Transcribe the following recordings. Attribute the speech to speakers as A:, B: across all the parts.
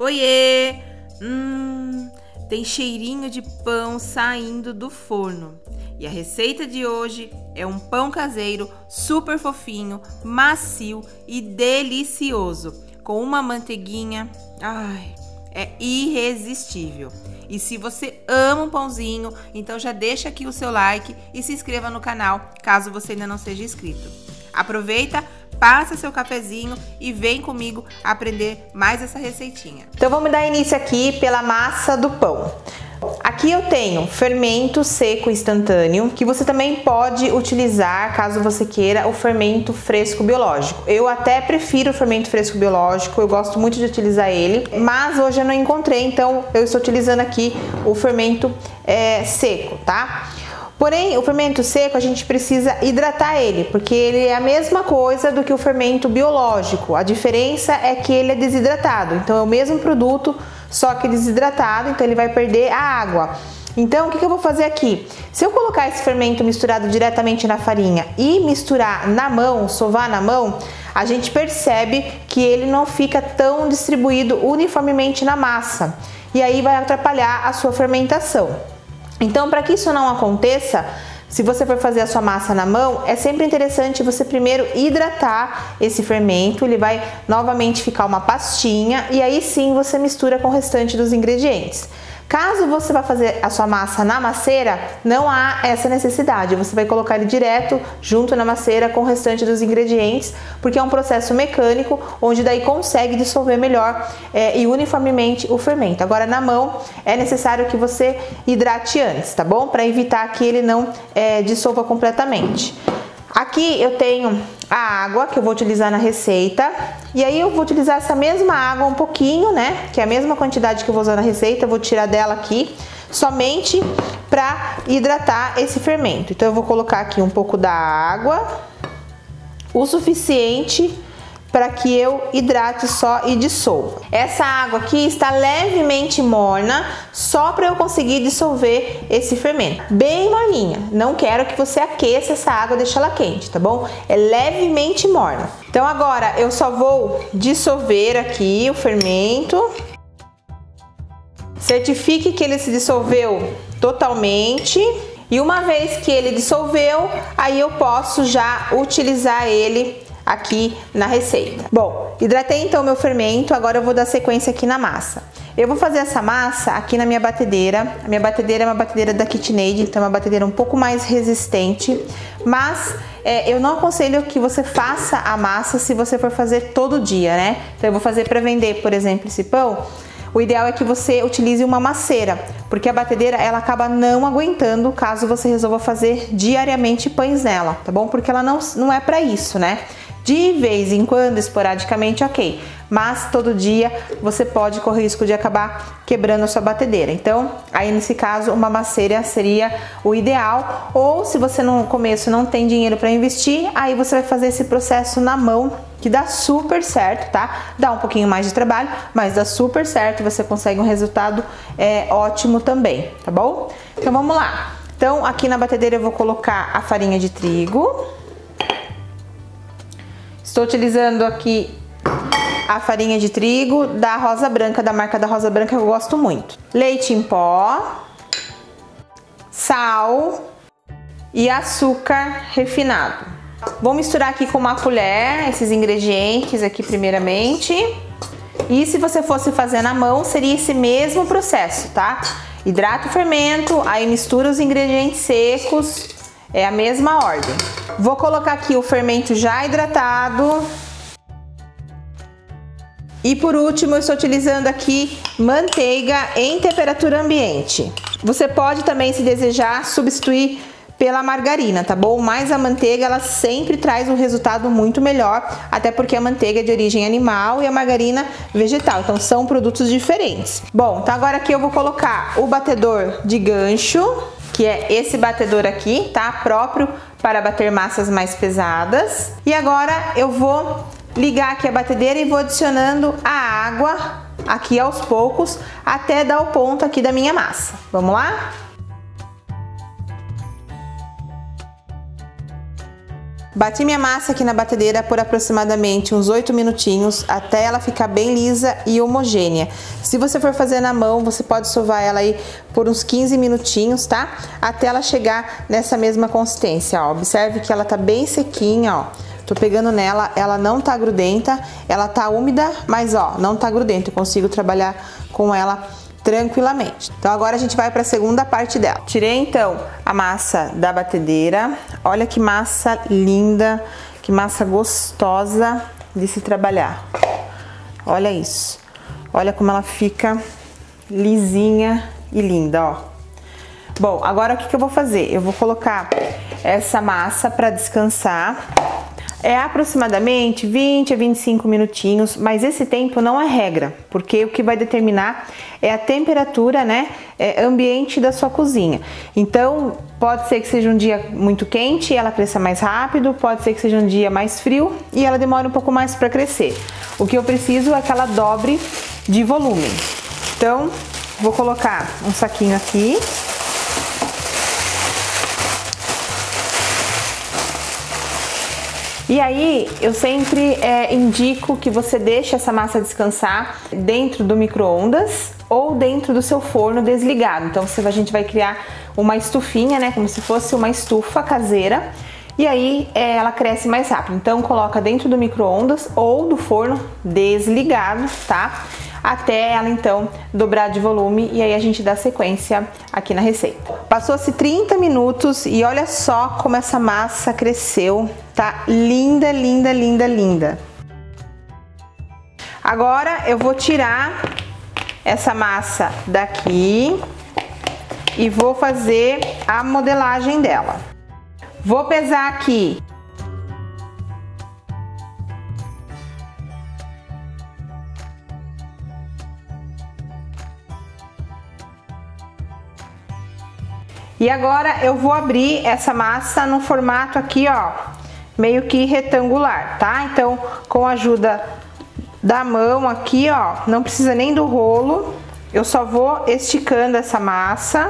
A: Oiê! Tem cheirinho de pão saindo do forno. E a receita de hoje é um pão caseiro super fofinho, macio e delicioso, com uma manteiguinha. Ai, é irresistível. E se você ama um pãozinho, então já deixa aqui o seu like e se inscreva no canal, caso você ainda não seja inscrito. Aproveita, passa seu cafezinho e vem comigo aprender mais essa receitinha.
B: Então vamos dar início aqui pela massa do pão. Aqui eu tenho fermento seco instantâneo, que você também pode utilizar, caso você queira, o fermento fresco biológico. Eu até prefiro o fermento fresco biológico, eu gosto muito de utilizar ele, mas hoje eu não encontrei, então eu estou utilizando aqui o fermento seco, tá? Porém, o fermento seco a gente precisa hidratar ele, porque ele é a mesma coisa do que o fermento biológico. A diferença é que ele é desidratado, então é o mesmo produto, só que desidratado, então ele vai perder a água. Então, o que eu vou fazer aqui? Se eu colocar esse fermento misturado diretamente na farinha e misturar na mão, sovar na mão, a gente percebe que ele não fica tão distribuído uniformemente na massa. E aí vai atrapalhar a sua fermentação. Então, para que isso não aconteça, se você for fazer a sua massa na mão, é sempre interessante você primeiro hidratar esse fermento, ele vai novamente ficar uma pastinha e aí sim você mistura com o restante dos ingredientes. Caso você vá fazer a sua massa na masseira, não há essa necessidade, você vai colocar ele direto junto na masseira com o restante dos ingredientes, porque é um processo mecânico, onde daí consegue dissolver melhor e uniformemente o fermento. Agora na mão é necessário que você hidrate antes, tá bom? Para evitar que ele não dissolva completamente. Aqui eu tenho a água que eu vou utilizar na receita, e aí eu vou utilizar essa mesma água um pouquinho, né, que é a mesma quantidade que eu vou usar na receita, eu vou tirar dela aqui, somente para hidratar esse fermento. Então eu vou colocar aqui um pouco da água, o suficiente para que eu hidrate só e dissolva. Essa água aqui está levemente morna, só para eu conseguir dissolver esse fermento. Bem morninha, não quero que você aqueça essa água e deixe ela quente, tá bom? É levemente morna. Então agora eu só vou dissolver aqui o fermento. Certifique que ele se dissolveu totalmente. E uma vez que ele dissolveu, aí eu posso já utilizar ele aqui na receita. Bom, hidratei então o meu fermento, agora eu vou dar sequência aqui na massa. Eu vou fazer essa massa aqui na minha batedeira. A minha batedeira é uma batedeira da KitchenAid, então é uma batedeira um pouco mais resistente, mas eu não aconselho que você faça a massa se você for fazer todo dia, né? Então eu vou fazer para vender, por exemplo, esse pão. O ideal é que você utilize uma masseira, porque a batedeira ela acaba não aguentando caso você resolva fazer diariamente pães nela, tá bom? Porque ela não é para isso, né? De vez em quando, esporadicamente, ok. Mas todo dia você pode correr o risco de acabar quebrando a sua batedeira. Então, aí nesse caso, uma masseira seria o ideal. Ou se você no começo não tem dinheiro para investir, aí você vai fazer esse processo na mão, que dá super certo, tá? Dá um pouquinho mais de trabalho, mas dá super certo e você consegue um resultado ótimo também, tá bom? Então vamos lá. Então aqui na batedeira eu vou colocar a farinha de trigo. Estou utilizando aqui a farinha de trigo da Rosa Branca, da marca da Rosa Branca, que eu gosto muito. Leite em pó, sal e açúcar refinado. Vou misturar aqui com uma colher esses ingredientes aqui primeiramente. E se você fosse fazer na mão, seria esse mesmo processo, tá? Hidrata o fermento, aí mistura os ingredientes secos, é a mesma ordem. Vou colocar aqui o fermento já hidratado. E por último, eu estou utilizando aqui manteiga em temperatura ambiente. Você pode também, se desejar, substituir pela margarina, tá bom? Mas a manteiga, ela sempre traz um resultado muito melhor, até porque a manteiga é de origem animal e a margarina vegetal, então são produtos diferentes. Bom, então agora aqui eu vou colocar o batedor de gancho, que é esse batedor aqui, tá? Próprio para bater massas mais pesadas. E agora eu vou ligar aqui a batedeira e vou adicionando a água aqui aos poucos, até dar o ponto aqui da minha massa. Vamos lá? Bati minha massa aqui na batedeira por aproximadamente uns 8 minutinhos, até ela ficar bem lisa e homogênea. Se você for fazer na mão, você pode sovar ela aí por uns 15 minutinhos, tá? Até ela chegar nessa mesma consistência, ó. Observe que ela tá bem sequinha, ó. Tô pegando nela, ela não tá grudenta, ela tá úmida, mas ó, não tá grudenta. Eu consigo trabalhar com ela tranquilamente. Então agora a gente vai para a segunda parte dela. Tirei então a massa da batedeira. Olha que massa linda, que massa gostosa de se trabalhar. Olha isso. Olha como ela fica lisinha e linda, ó. Bom, agora o que eu vou fazer? Eu vou colocar essa massa para descansar. É aproximadamente 20 a 25 minutinhos, mas esse tempo não é regra, porque o que vai determinar é a temperatura, né, ambiente da sua cozinha. Então, pode ser que seja um dia muito quente e ela cresça mais rápido, pode ser que seja um dia mais frio e ela demore um pouco mais para crescer. O que eu preciso é que ela dobre de volume. Então, vou colocar um saquinho aqui. E aí, eu sempre indico que você deixe essa massa descansar dentro do micro-ondas ou dentro do seu forno desligado. Então, a gente vai criar uma estufinha, né? Como se fosse uma estufa caseira. E aí, ela cresce mais rápido. Então, coloca dentro do micro-ondas ou do forno desligado, tá? Até ela, então, dobrar de volume e aí a gente dá sequência aqui na receita. Passou-se 30 minutos e olha só como essa massa cresceu. Tá linda, linda, linda, linda. Agora eu vou tirar essa massa daqui e vou fazer a modelagem dela. Vou pesar aqui . E agora eu vou abrir essa massa no formato aqui, ó, meio que retangular, tá? Então, com a ajuda da mão aqui, ó, não precisa nem do rolo, eu só vou esticando essa massa.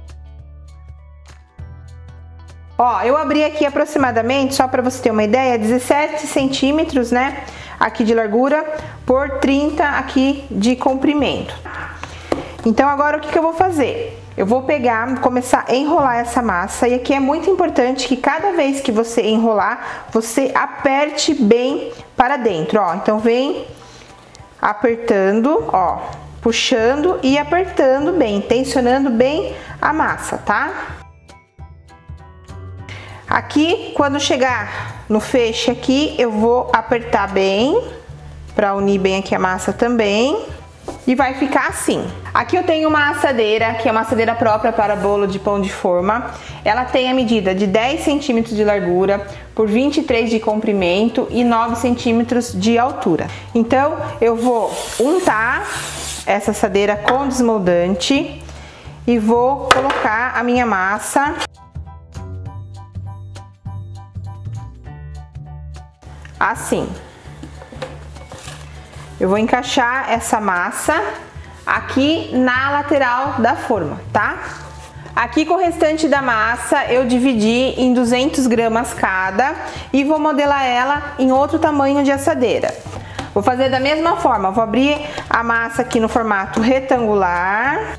B: Ó, eu abri aqui aproximadamente, só para você ter uma ideia, 17 centímetros, né, aqui de largura, por 30 aqui de comprimento. Então, agora o que eu vou fazer? Eu vou pegar, começar a enrolar essa massa, e aqui é muito importante que cada vez que você enrolar, você aperte bem para dentro, ó. Então, vem apertando, ó, puxando e apertando bem, tensionando bem a massa, tá? Aqui, quando chegar no feixe aqui, eu vou apertar bem, para unir bem aqui a massa também. E vai ficar assim. Aqui eu tenho uma assadeira, que é uma assadeira própria para bolo de pão de forma. Ela tem a medida de 10 centímetros de largura por 23 de comprimento e 9 centímetros de altura. Então, eu vou untar essa assadeira com desmoldante e vou colocar a minha massa. Assim. Eu vou encaixar essa massa aqui na lateral da forma, tá? Aqui com o restante da massa eu dividi em 200 gramas cada e vou modelar ela em outro tamanho de assadeira. Vou fazer da mesma forma, vou abrir a massa aqui no formato retangular.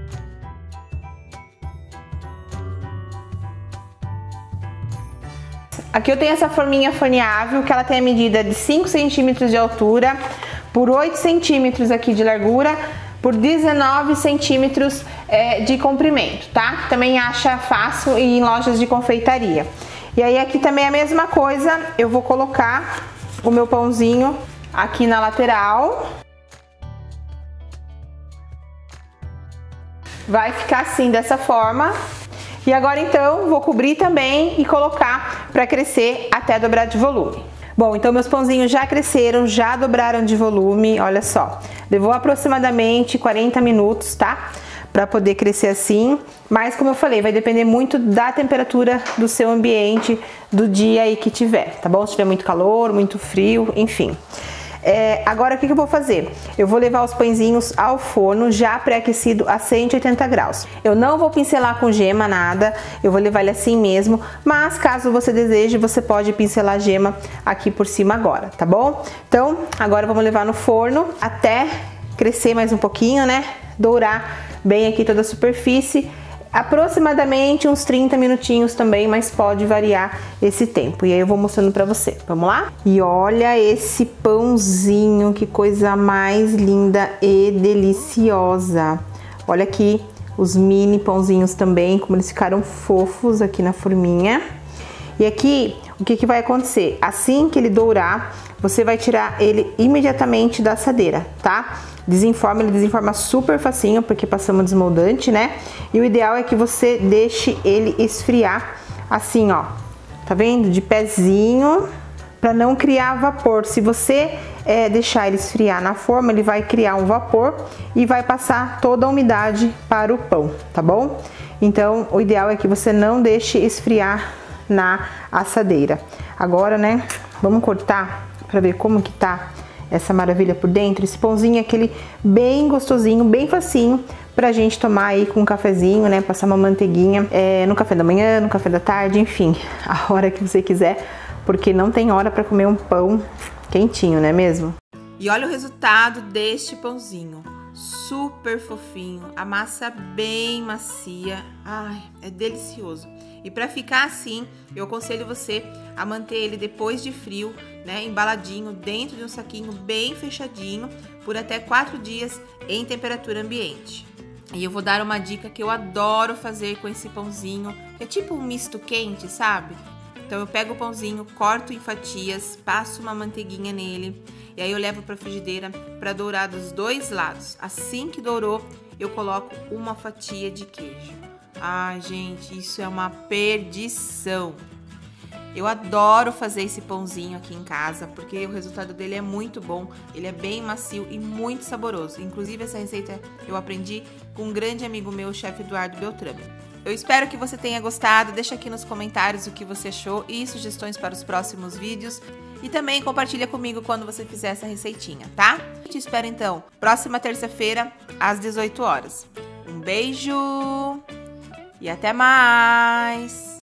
B: Aqui eu tenho essa forminha forneável, que ela tem a medida de 5 centímetros de altura por 8 centímetros aqui de largura, por 19 centímetros de comprimento, tá? Que também acha fácil em lojas de confeitaria. E aí aqui também a mesma coisa, eu vou colocar o meu pãozinho aqui na lateral. Vai ficar assim, dessa forma. E agora então vou cobrir também e colocar para crescer até dobrar de volume. Bom, então meus pãozinhos já cresceram, já dobraram de volume, olha só. Levou aproximadamente 40 minutos, tá? Para poder crescer assim, mas como eu falei, vai depender muito da temperatura do seu ambiente, do dia aí que tiver, tá bom? Se tiver muito calor, muito frio, enfim. Agora o que eu vou fazer? Eu vou levar os pãezinhos ao forno já pré-aquecido a 180 graus. Eu não vou pincelar com gema nada, eu vou levar ele assim mesmo, mas caso você deseje, você pode pincelar a gema aqui por cima agora, tá bom? Então, agora vamos levar no forno até crescer mais um pouquinho, né? Dourar bem aqui toda a superfície. Aproximadamente uns 30 minutinhos também, mas pode variar esse tempo. E aí eu vou mostrando pra você. Vamos lá? E olha esse pãozinho, que coisa mais linda e deliciosa. Olha aqui os mini pãozinhos também, como eles ficaram fofos aqui na forminha. E aqui, o que vai acontecer? Assim que ele dourar, você vai tirar ele imediatamente da assadeira, tá? Ele desenforma super facinho, porque passamos desmoldante, né? E o ideal é que você deixe ele esfriar assim, ó. Tá vendo? De pezinho, para não criar vapor. Se você deixar ele esfriar na forma, ele vai criar um vapor e vai passar toda a umidade para o pão, tá bom? Então, o ideal é que você não deixe esfriar na assadeira. Agora, né, vamos cortar para ver como que tá essa maravilha por dentro. Esse pãozinho é aquele bem gostosinho, bem facinho pra gente tomar aí com um cafezinho, né, passar uma manteiguinha no café da manhã, no café da tarde, enfim, a hora que você quiser, porque não tem hora para comer um pão quentinho, não é mesmo?
A: E olha o resultado deste pãozinho. Super fofinho, a massa bem macia, ai, é delicioso. E para ficar assim, eu aconselho você a manter ele depois de frio, né, embaladinho dentro de um saquinho bem fechadinho por até 4 dias em temperatura ambiente. E eu vou dar uma dica que eu adoro fazer com esse pãozinho, que é tipo um misto quente, sabe? Então eu pego o pãozinho, corto em fatias, passo uma manteiguinha nele e aí eu levo para a frigideira para dourar dos dois lados. Assim que dourou, eu coloco uma fatia de queijo. Ai, gente, isso é uma perdição. Eu adoro fazer esse pãozinho aqui em casa, porque o resultado dele é muito bom. Ele é bem macio e muito saboroso. Inclusive, essa receita eu aprendi com um grande amigo meu, o chefe Eduardo Beltrame. Eu espero que você tenha gostado. Deixa aqui nos comentários o que você achou e sugestões para os próximos vídeos. E também compartilha comigo quando você fizer essa receitinha, tá? Te espero então, próxima terça-feira, às 18 horas. Um beijo! E até mais!